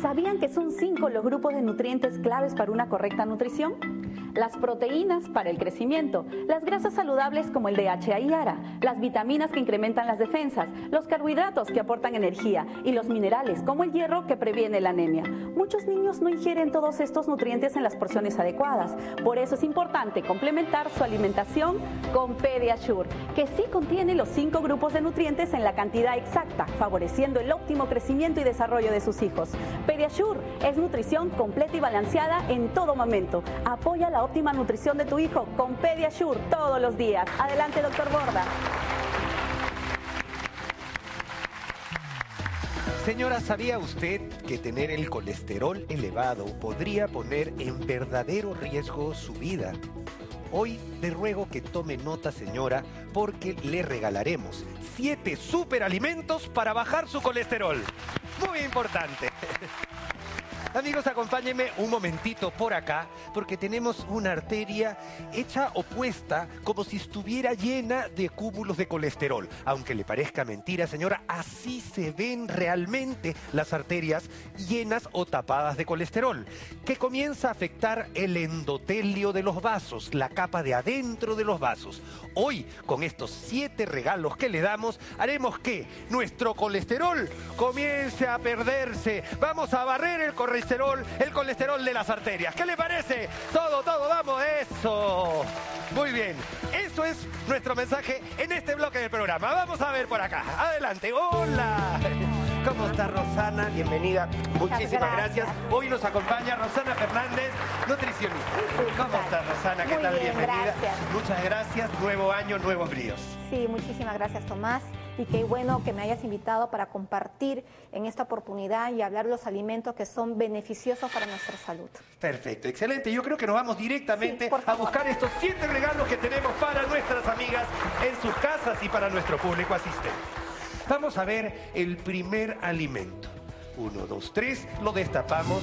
¿Sabían que son 5 los grupos de nutrientes claves para una correcta nutrición? Las proteínas para el crecimiento, las grasas saludables como el DHA y ARA, las vitaminas que incrementan las defensas, los carbohidratos que aportan energía y los minerales como el hierro que previene la anemia. Muchos niños no ingieren todos estos nutrientes en las porciones adecuadas. Por eso es importante complementar su alimentación con Pediasure, que sí contiene los 5 grupos de nutrientes en la cantidad exacta, favoreciendo el óptimo crecimiento y desarrollo de sus hijos. Pediasure es nutrición completa y balanceada en todo momento. Apoya la óptima nutrición de tu hijo con Pediasure todos los días. Adelante, doctor Borda. Señora, ¿sabía usted que tener el colesterol elevado podría poner en verdadero riesgo su vida? Hoy le ruego que tome nota, señora, porque le regalaremos 7 superalimentos para bajar su colesterol. Muy importante. Amigos, acompáñenme un momentito por acá, porque tenemos una arteria hecha opuesta, como si estuviera llena de cúmulos de colesterol. Aunque le parezca mentira, señora, así se ven realmente las arterias llenas o tapadas de colesterol, que comienza a afectar el endotelio de los vasos, la capa de adentro de los vasos. Hoy, con estos 7 regalos que le damos, haremos que nuestro colesterol comience a perderse. Vamos a barrer el colesterol de las arterias. ¿Qué le parece? Todo, vamos, eso. Muy bien, eso es nuestro mensaje en este bloque del programa. Vamos a ver por acá. Adelante, hola. ¿Cómo está Rosana? Bienvenida. Muchísimas gracias. Hoy nos acompaña Rosana Fernández, nutricionista. ¿Cómo está Rosana? ¿Qué tal? Bienvenida. Gracias. Muchas gracias. Nuevo año, nuevos bríos. Sí, muchísimas gracias, Tomás. Y qué bueno que me hayas invitado para compartir en esta oportunidad y hablar de los alimentos que son beneficiosos para nuestra salud. Perfecto, excelente. Yo creo que nos vamos directamente a buscar estos 7 regalos que tenemos para nuestras amigas en sus casas y para nuestro público asistente. Vamos a ver el primer alimento. 1, 2, 3, lo destapamos.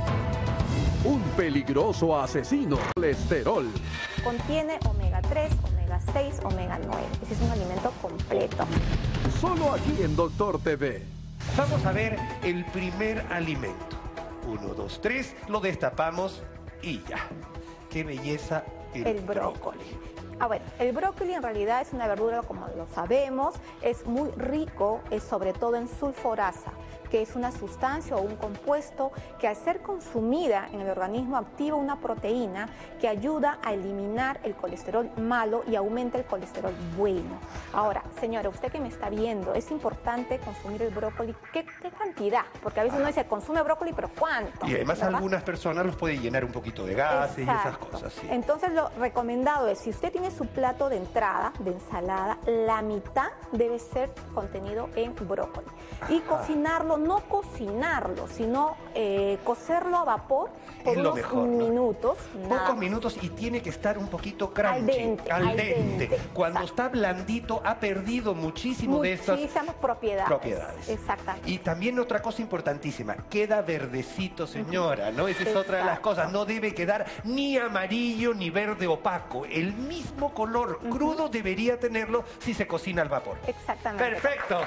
Un peligroso asesino, colesterol. Contiene omega 3, omega 6, omega 9. Ese es un alimento completo. Solo aquí en Doctor TV. Vamos a ver el primer alimento. 1, 2, 3, lo destapamos y ya. ¡Qué belleza! El brócoli. Bueno, el brócoli en realidad es una verdura, como lo sabemos, es muy rico, sobre todo en sulforasa, que es una sustancia o un compuesto que al ser consumida en el organismo activa una proteína que ayuda a eliminar el colesterol malo y aumenta el colesterol bueno. Ahora, señora, usted que me está viendo, es importante consumir el brócoli. ¿Qué cantidad? Porque a veces uno dice, consume brócoli, pero ¿cuánto? Y además ¿verdad? algunas personas los pueden llenar un poquito de gases. Exacto. Y esas cosas. Sí. Entonces lo recomendado es, si usted tiene su plato de entrada, de ensalada, la mitad debe ser contenido en brócoli. Y cocinarlo, no cocinarlo, sino cocerlo a vapor por unos minutos. Pocos minutos y tiene que estar un poquito crunchy. Al dente. Cuando está blandito ha perdido muchísimas propiedades. Exactamente. Y también otra cosa importantísima, queda verdecito, señora, ¿no? Esa es otra de las cosas. No debe quedar ni amarillo ni verde opaco. El mismo color crudo debería tenerlo si se cocina al vapor. Exactamente. Perfecto.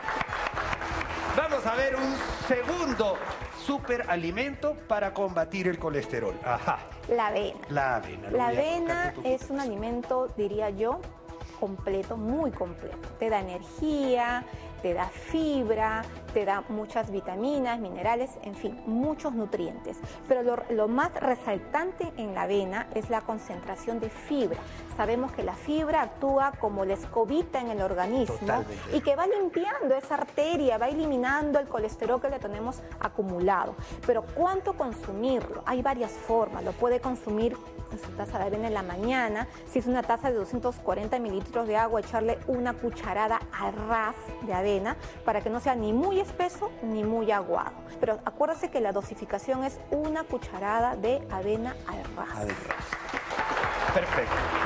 Vamos a ver un segundo superalimento para combatir el colesterol. Ajá. La avena. La avena. La avena es un alimento, diría yo, completo, muy completo. Te da energía, te da fibra, te da muchas vitaminas, minerales, en fin, muchos nutrientes. Pero lo más resaltante en la avena es la concentración de fibra. Sabemos que la fibra actúa como la escobita en el organismo. Totalmente. Y que va limpiando esa arteria, va eliminando el colesterol que le tenemos acumulado. Pero ¿cuánto consumirlo? Hay varias formas. Lo puede consumir en su taza de avena en la mañana. Si es una taza de 240 mililitros de agua, echarle una cucharada a ras de avena para que no sea ni muy espeso ni muy aguado. Pero acuérdese que la dosificación es una cucharada de avena al ras. Perfecto.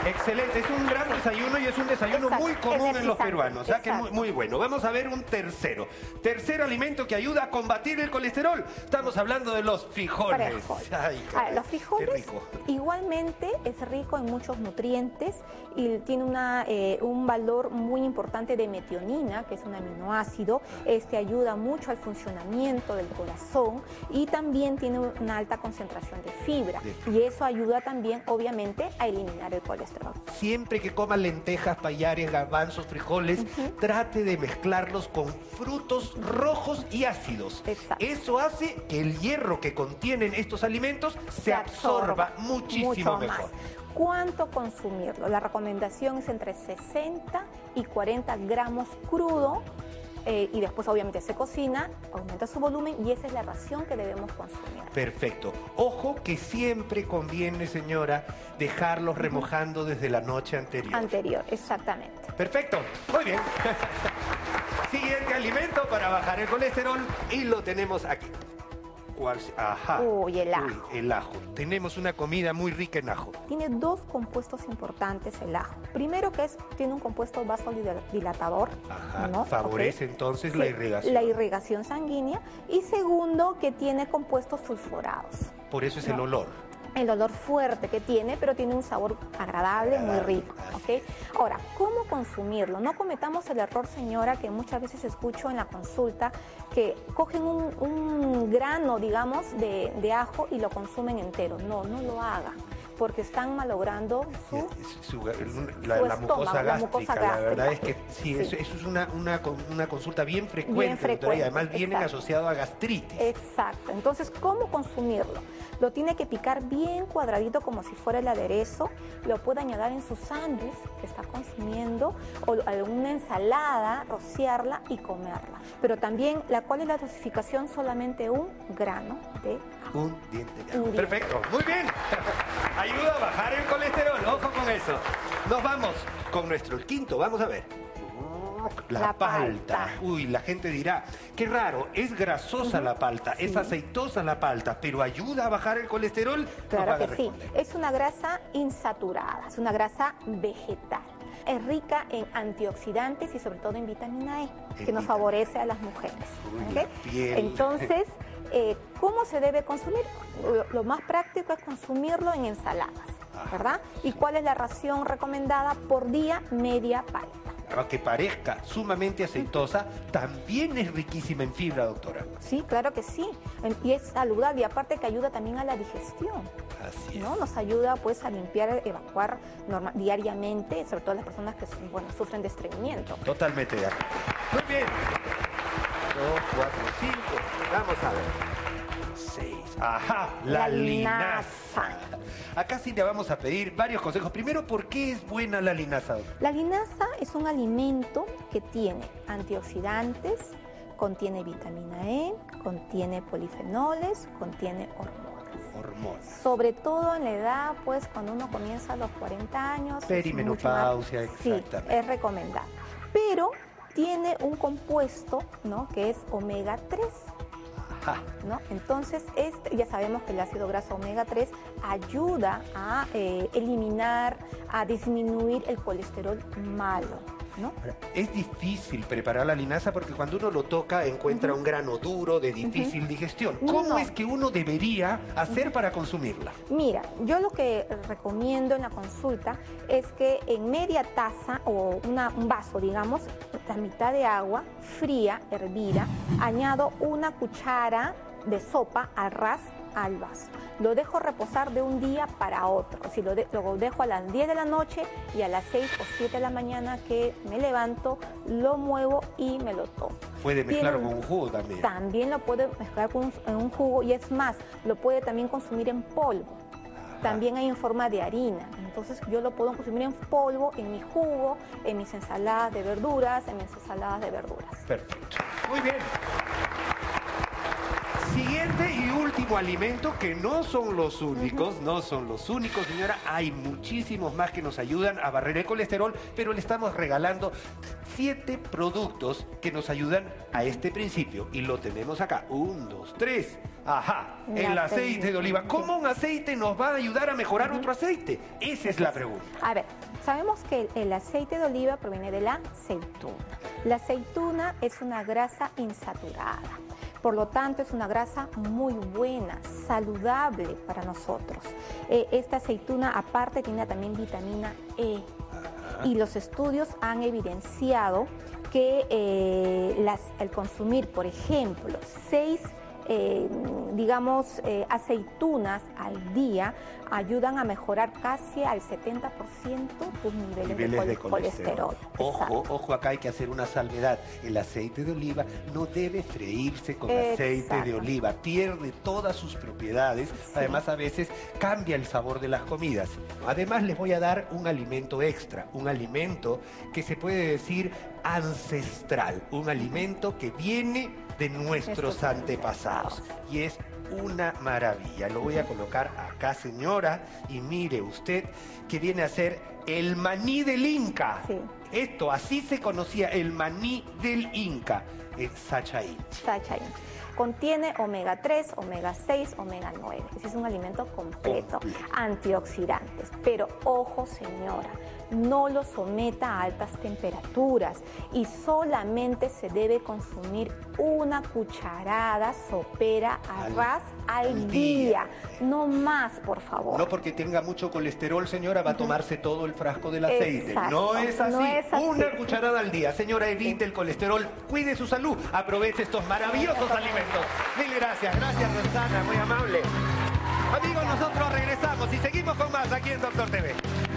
Excelente, es un gran desayuno y es un desayuno Exacto, muy común en los energizante, peruanos, o sea que exacto. muy bueno. Vamos a ver un tercero. Tercer alimento que ayuda a combatir el colesterol. Estamos hablando de los frijoles. Frijoles. Ay, A ver, los frijoles qué rico. igualmente es rico en muchos nutrientes y tiene un valor muy importante de metionina, que es un aminoácido. Este ayuda mucho al funcionamiento del corazón y también tiene una alta concentración de fibra. Y eso ayuda también, obviamente, a eliminar el colesterol. Siempre que coma lentejas, payares, garbanzos, frijoles, trate de mezclarlos con frutos rojos y ácidos. Exacto. Eso hace que el hierro que contienen estos alimentos se absorba muchísimo mucho mejor. más. ¿Cuánto consumirlo? La recomendación es entre 60 y 40 gramos crudo y después obviamente se cocina, aumenta su volumen y esa es la ración que debemos consumir. Perfecto. Ojo que siempre conviene, señora, dejarlos remojando desde la noche anterior. Anterior, exactamente. Perfecto. Muy bien. Siguiente alimento para bajar el colesterol y lo tenemos aquí. ¿Cuál? Ajá. Uy, el ajo. Uy, el ajo. Tenemos una comida muy rica en ajo. Tiene dos compuestos importantes el ajo. Primero que tiene un compuesto vasodilatador. Ajá. ¿no? Favorece Ok. entonces Sí, la irrigación. La irrigación sanguínea. Y segundo que tiene compuestos sulfurados. Por eso es el No. olor. El olor fuerte que tiene, pero tiene un sabor agradable, muy rico. Así ¿Ok? Ahora, ¿cómo consumirlo? No cometamos el error, señora, que muchas veces escucho en la consulta, que cogen un grano, digamos, de ajo y lo consumen entero. No, no lo hagan, porque están malogrando La mucosa estómago, la gástrica. mucosa La verdad es gástrica. que sí, Sí. Eso es una consulta bien frecuente, doctora, y frecuente, además vienen exacto. asociados a gastritis. Exacto. Entonces, ¿cómo consumirlo? Lo tiene que picar bien cuadradito como si fuera el aderezo. Lo puede añadir en su sándwich que está consumiendo o alguna ensalada, rociarla y comerla. Pero también, ¿cuál es la dosificación? Solamente un grano de ajo. Un diente de ajo. Un diente. Perfecto, muy bien. Ayuda a bajar el colesterol, ojo con eso. Nos vamos con nuestro quinto, vamos a ver. La palta. Uy, la gente dirá, qué raro, es grasosa la palta, es aceitosa la palta, pero ayuda a bajar el colesterol. Claro que sí. Es una grasa insaturada, es una grasa vegetal. Es rica en antioxidantes y sobre todo en vitamina E, que nos favorece a las mujeres. Uy, ¿Ok? la piel. Entonces, ¿cómo se debe consumir? Lo más práctico es consumirlo en ensaladas, ¿verdad? ¿Y cuál es la ración recomendada por día? Media palta. Aunque parezca sumamente aceitosa, también es riquísima en fibra, doctora. Sí, claro que sí. Y es saludable y aparte que ayuda también a la digestión. Así es. ¿No? Nos ayuda pues a limpiar, evacuar diariamente, sobre todo las personas que sufren de estreñimiento. Totalmente de acuerdo. Muy bien. 2, 4, 5. Vamos a ver. 6. Ajá, la linaza. Acá sí le vamos a pedir varios consejos. Primero, ¿por qué es buena la linaza, doctor? La linaza es un alimento que tiene antioxidantes, contiene vitamina E, contiene polifenoles, contiene hormonas. Sobre todo en la edad, pues cuando uno comienza a los 40 años. Perimenopausia, Sí, exactamente. es recomendable. Pero tiene un compuesto, ¿no?, que es omega 3. ¿No? Entonces, ya sabemos que el ácido graso omega 3 ayuda a eliminar, a disminuir el colesterol malo, ¿no? Es difícil preparar la linaza porque cuando uno lo toca encuentra un grano duro de difícil digestión. ¿Cómo es que uno debería hacer para consumirla? Mira, yo lo que recomiendo en la consulta es que en media taza o un vaso, digamos, la mitad de agua fría, hervida, añado una cuchara de sopa a ras al vaso. Lo dejo reposar de un día para otro. Si lo dejo a las 10 de la noche y a las 6 o 7 de la mañana que me levanto, lo muevo y me lo tomo. Puede mezclarlo con un jugo también. También lo puede mezclar con un jugo y es más, lo puede también consumir en polvo. También hay en forma de harina. Entonces yo lo puedo consumir en polvo, en mi jugo, en mis ensaladas de verduras, Perfecto. Muy bien. Siguiente y último alimento, que no son los únicos, señora. Hay muchísimos más que nos ayudan a barrer el colesterol, pero le estamos regalando 7 productos que nos ayudan a este principio. Y lo tenemos acá. 1, 2, 3. Ajá, el aceite de oliva. ¿Cómo un aceite nos va a ayudar a mejorar otro aceite? Esa es la pregunta. A ver, sabemos que el aceite de oliva proviene de la aceituna. La aceituna es una grasa insaturada. Por lo tanto, es una grasa muy buena, saludable para nosotros. Esta aceituna, aparte, tiene también vitamina E. Y los estudios han evidenciado que el consumir, por ejemplo, 6 aceitunas al día ayudan a mejorar casi al 70% tus niveles de colesterol. Ojo, acá hay que hacer una salvedad. El aceite de oliva no debe freírse con aceite de oliva. Pierde todas sus propiedades. Sí. Además, a veces cambia el sabor de las comidas. Además, les voy a dar un alimento extra. Un alimento que se puede decir ancestral. Un alimento que viene de nuestros antepasados. Y es una maravilla. Lo voy a colocar acá, señora, y mire usted que viene a ser el maní del Inca. Sí. Esto, así se conocía, el maní del Inca. Es Sacha Inchi. Sacha Inchi. Contiene omega 3, omega 6, omega 9. Es un alimento completo, antioxidantes. Pero ojo, señora, no lo someta a altas temperaturas y solamente se debe consumir una cucharada sopera a ras al día. No más, por favor. No porque tenga mucho colesterol, señora, va a tomarse todo el frasco del aceite. Exacto. No es así. No es así. Una cucharada al día. Señora, evite el colesterol, cuide su salud, aproveche estos maravillosos alimentos. Mil gracias. Gracias, Rosana, muy amable. Amigos, nosotros regresamos y seguimos con más aquí en Doctor TV.